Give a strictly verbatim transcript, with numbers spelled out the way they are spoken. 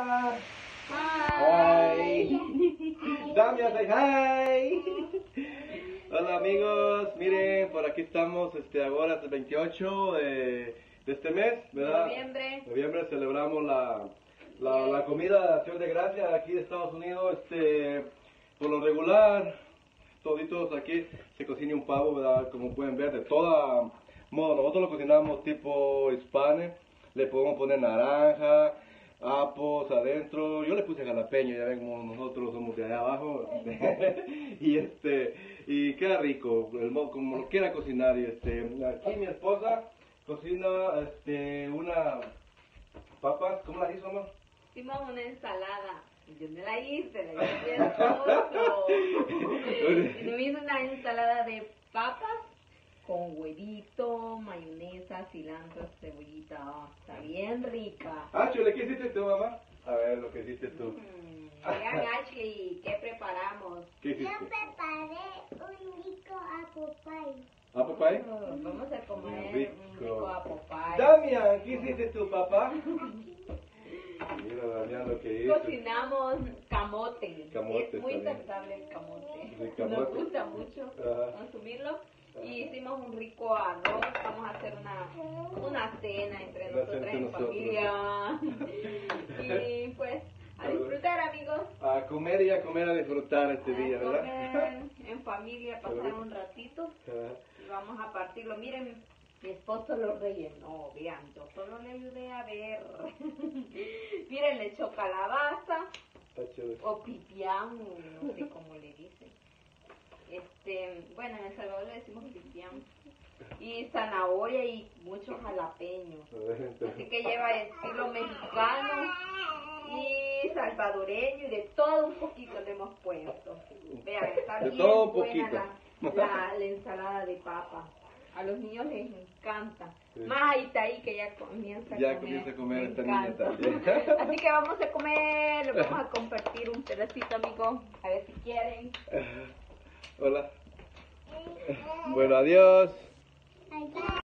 Hola. Hi. Damia, say hi. Hola amigos, miren, por aquí estamos este, ahora el veintiocho de, de este mes, ¿verdad? Noviembre. Noviembre celebramos la, la, la comida de Acción de Gracias aquí de Estados Unidos. Este, por lo regular, toditos aquí se cocina un pavo, ¿verdad? Como pueden ver, de toda modo. Nosotros lo cocinamos tipo hispano, le podemos poner naranja, apos adentro. Yo le puse jalapeño, ya ven como nosotros somos de allá abajo. y este y queda rico, el modo como lo quiera cocinar. Y este aquí mi esposa cocina este una papas, ¿cómo las hizo, amor? Hicimos una ensalada. Yo me la hice, la hice mi esposo. Y me hizo una ensalada de papas con huevito, mayonesa, cilantro, cebollita. Oh, está bien rica. Ah, Chule, ¿qué hiciste tú, mamá? A ver, lo que hiciste tú. Mm, Vean, Ashley, ¿qué preparamos? ¿Qué hiciste? Yo preparé un rico apple pie. ¿Apple pie? Oh, vamos a comer Bien un rico. rico apple pie. Damian, ¿qué hiciste tú, papá? Mira, Damian, lo que hizo. Cocinamos camote. Camote, Es muy está bien. saludable el camote. Sí, camote. Nos gusta mucho Ajá. consumirlo. Y hicimos un rico arroz. Vamos a hacer una, una cena entre Una nosotras cena en entre familia. Y pues a disfrutar, amigos. A comer y a comer, a disfrutar este A día, comer ¿verdad? en familia, pasar un ratito. Ajá. Y vamos a partirlo. Miren, mi esposo lo rellenó. Vean, yo solo le ayudé a ver. Miren, le echó calabaza. Está chévere. O pipián, no sé cómo le dicen. Este, bueno, en El Salvador le decimos pipián. Y zanahoria y muchos jalapeños. Así que lleva estilo mexicano y salvadoreño y de todo un poquito le hemos puesto. Vean, está De bien todo un buena poquito. la, la, la ensalada de papa. A los niños les encanta. Sí. Más ahí está ahí que ya comienza a Ya comer. comienza a comer Me esta niña encanta. también. Así que vamos a comer, les vamos a compartir un pedacito, amigos. A ver si quieren. Hola. Bueno, adiós. Bye, bye.